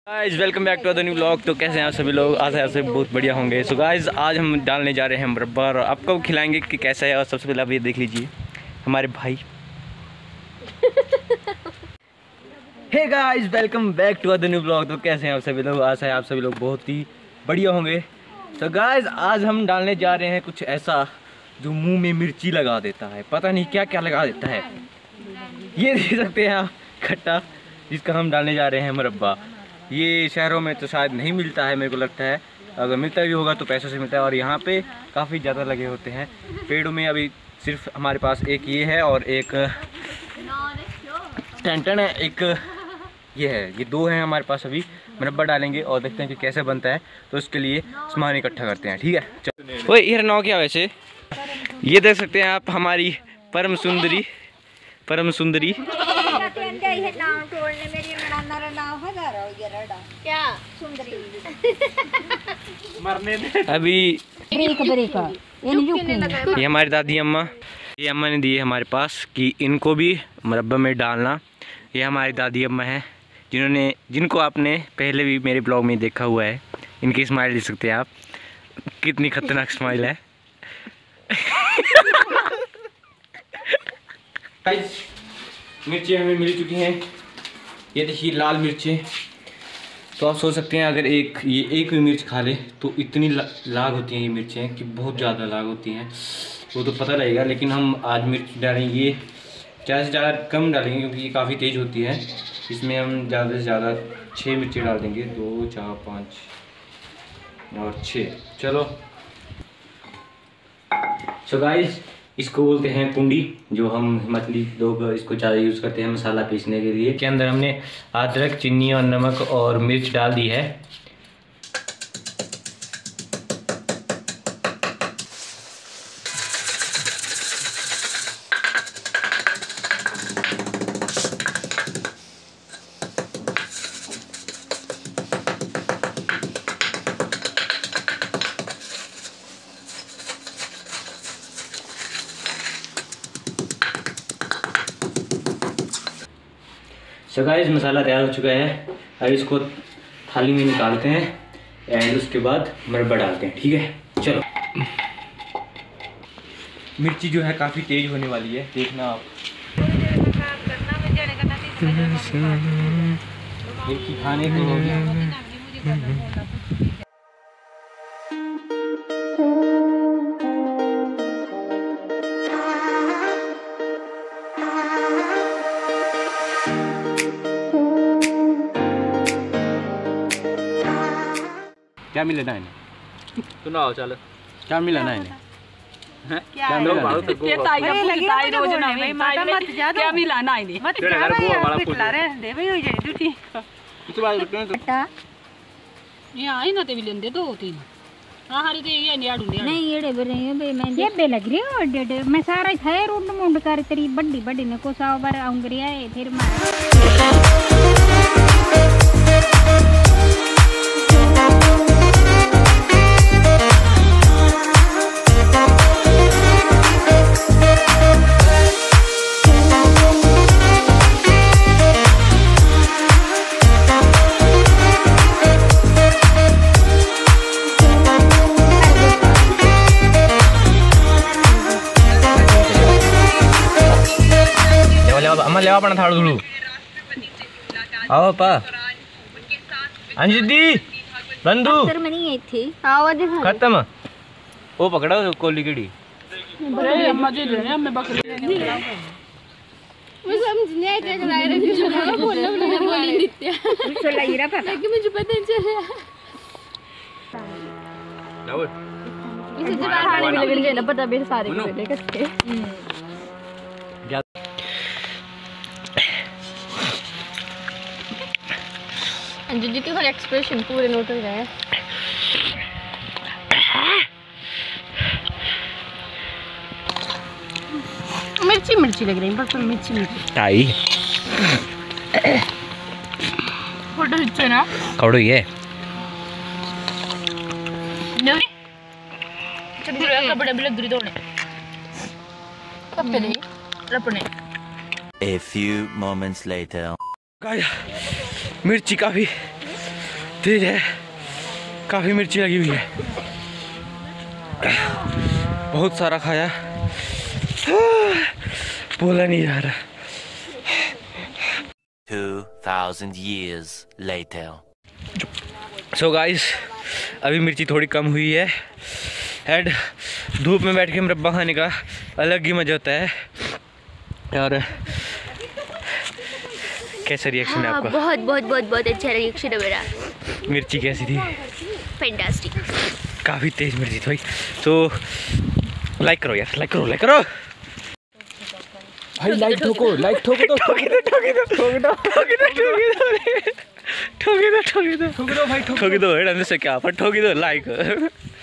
Guys welcome back to the new blog. तो कैसे हैं आप सभी लोग? आशा है आप सब बहुत बढ़िया होंगे। सो गाइस आज हम डालने जा रहे हैं मुरब्बा और आपको खिलाएंगे कि कैसा है। और सबसे पहले आप ये देख लीजिए हमारे भाई। Hey guys welcome back to the new blog. तो कैसे हैं आप सभी लोग? आशा है आप सभी लोग बहुत ही बढ़िया होंगे। तो गाइस आज हम डालने जा रहे हैं कुछ ऐसा जो मुँह में मिर्ची लगा देता है, पता नहीं क्या क्या लगा देता है। ये देख सकते हैं आप खट्टा, जिसका हम डालने जा रहे हैं मुरब्बा। ये शहरों में तो शायद नहीं मिलता है, मेरे को लगता है। अगर मिलता भी होगा तो पैसों से मिलता है। और यहाँ पे काफ़ी ज़्यादा लगे होते हैं पेड़ों में। अभी सिर्फ हमारे पास एक ये है और एक टेंटन है, एक ये है। ये दो हैं हमारे पास। अभी मुरब्बा डालेंगे और देखते हैं कि कैसे बनता है। तो उसके लिए सामान इकट्ठा करते हैं, ठीक है। चलो वो ये नाव क्या वैसे, ये देख सकते हैं आप हमारी परम सुंदरी अभी ये हमारी दादी अम्मा, ये अम्मा ने दिए हमारे पास कि इनको भी मुरब्बा में डालना। ये हमारी दादी अम्मा हैं जिनको आपने पहले भी मेरे ब्लॉग में देखा हुआ है। इनकी स्माइल देख सकते हैं आप, कितनी खतरनाक स्माइल है। मिर्ची हमें मिल चुकी हैं। ये देखिए लाल मिर्चें। तो आप सोच सकते हैं अगर एक भी मिर्च खा ले तो इतनी लाग होती हैं ये मिर्चें कि बहुत ज़्यादा लाग होती हैं। वो तो पता लगेगा, लेकिन हम आज मिर्च डालेंगे ज़्यादा से ज़्यादा कम डालेंगे क्योंकि ये काफ़ी तेज़ होती है। इसमें हम ज़्यादा से ज़्यादा 6 मिर्ची डाल देंगे। 2 4 5 और 6। चलो सो गाइस इसको बोलते हैं कुंडी, जो हम हिमाचली लोग इसको ज़्यादा यूज़ करते हैं मसाला पीसने के लिए। के अंदर हमने अदरक, चीनी और नमक और मिर्च डाल दी है। सो गाइस मसाला तैयार हो चुका है। अब इसको थाली में निकालते हैं एंड उसके बाद मुरब्बा डालते हैं, ठीक है। चलो मिर्ची जो है काफ़ी तेज़ होने वाली है, देखना आप। मिर्ची खाने को हो गया। क्या मिला ना इन्हें? सुनाओ चल, क्या मिला ना इन्हें? क्या मिला ना? क्या मिला ना इन्हें? ये आई ना ते भी लेंदे 2 3 हां ते ये नहीं आडू नहीं एड़े बरे मैं ये बे लग रही है। डेडे मैं सारा है रुंड मुंड कर तेरी बड़ी ने को 100 बार आऊंगी है फिर अम्मा लेवा अपना थाड़ू थोड़ू आओ पा अंजुदी बंधु खत्म। वो पकड़ा कोली केड़ी अंजुदी के हर एक्सप्रेशन पूरे नोट हो गए। मिर्ची लग रही है, पर मिर्ची टाई फोटो खींचो ना कौड़ो ये नहीं चल कपड़े भी लग रही दोने कपड़े रपने। A few moments later. मिर्ची काफ़ी तेज है, काफ़ी मिर्ची लगी हुई है, बहुत सारा खाया, बोला नहीं जा रहा। 2000 years later. सो गाइस अभी मिर्ची थोड़ी कम हुई है एंड धूप में बैठ के मुरब्बा खाने का अलग ही मज़ा होता है। और कैसा रिएक्शन है आपका? बहुत बहुत बहुत बहुत अच्छा रिएक्शन है मेरा। मिर्ची कैसी थी? फैंटास्टिक। काफ़ी तेज मिर्ची थी भाई। तो लाइक करो यार, लाइक करो, लाइक करो भाई, लाइक ठोको, लाइक ठोको, तो ठोकी दो, ठोकी दो, ठोकी दो, ठोकी दो, ठोकी दो, ठोकी दो, ठोकी दो, ठोकी दो भाई, ठोकी दो, से क्या पर ठोकी दो लाइक।